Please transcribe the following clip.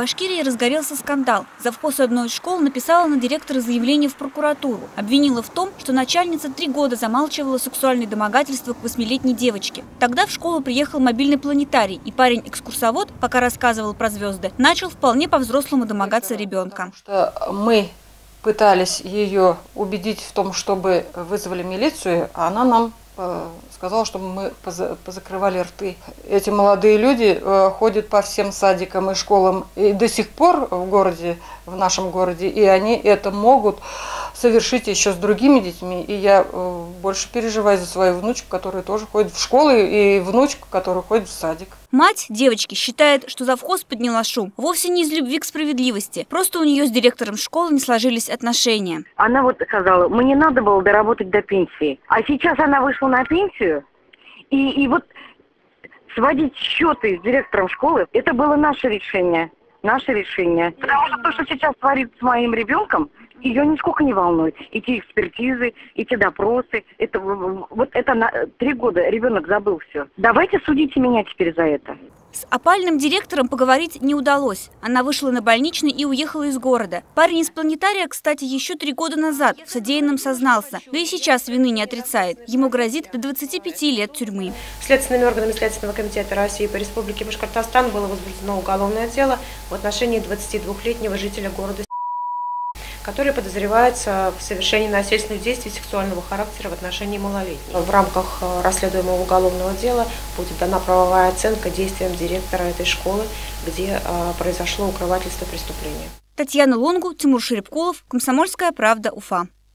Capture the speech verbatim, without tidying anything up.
Башкирии разгорелся скандал. Завхоз одной из школ написала на директора заявление в прокуратуру. Обвинила в том, что начальница три года замалчивала сексуальные домогательства к восьмилетней девочке. Тогда в школу приехал мобильный планетарий, и парень-экскурсовод, пока рассказывал про звезды, начал вполне по-взрослому домогаться ребенка. Что мы пытались ее убедить в том, чтобы вызвали милицию, а она нам сказала, чтобы мы позакрывали рты. Эти молодые люди ходят по всем садикам и школам и до сих пор в городе, в нашем городе, и они это могут совершить еще с другими детьми. И я больше переживаю за свою внучку, которая тоже ходит в школу, и внучку, которая ходит в садик. Мать девочки считает, что завхоз подняла шум вовсе не из любви к справедливости. Просто у нее с директором школы не сложились отношения. Она вот сказала, мне надо было доработать до пенсии. А сейчас она вышла на пенсию, и, и вот сводить счеты с директором школы, это было наше решение. Наше решение. Потому что то, что сейчас творится с моим ребенком, ее нисколько не волнует. Эти экспертизы, эти допросы, это вот это на три года ребенок забыл все. Давайте судите меня теперь за это. С опальным директором поговорить не удалось. Она вышла на больничный и уехала из города. Парень из планетария, кстати, еще три года назад в содеянном сознался. Да и сейчас вины не отрицает. Ему грозит до двадцати пяти лет тюрьмы. Следственными органами Следственного комитета России по Республике Башкортостан было возбуждено уголовное дело в отношении двадцатидвухлетнего жителя города, который подозревается в совершении насильственных действий сексуального характера в отношении малолетних. В рамках расследуемого уголовного дела будет дана правовая оценка действиям директора этой школы, где произошло укрывательство преступления. Татьяна Лонгу, Тимур Шеребкулов, Комсомольская правда, Уфа.